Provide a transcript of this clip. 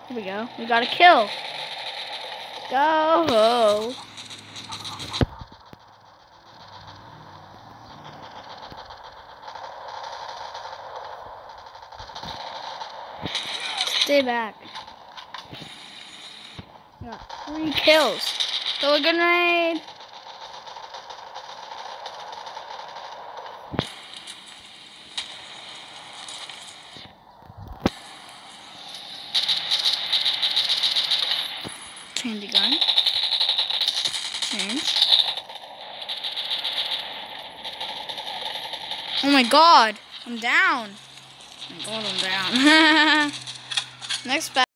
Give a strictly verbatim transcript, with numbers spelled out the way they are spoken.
Here we go. We got a kill. Go. Stay back. Got three kills. Throw a grenade. Change the gun. Change. Oh my god, I'm down. Oh my god, I'm down. Next battle.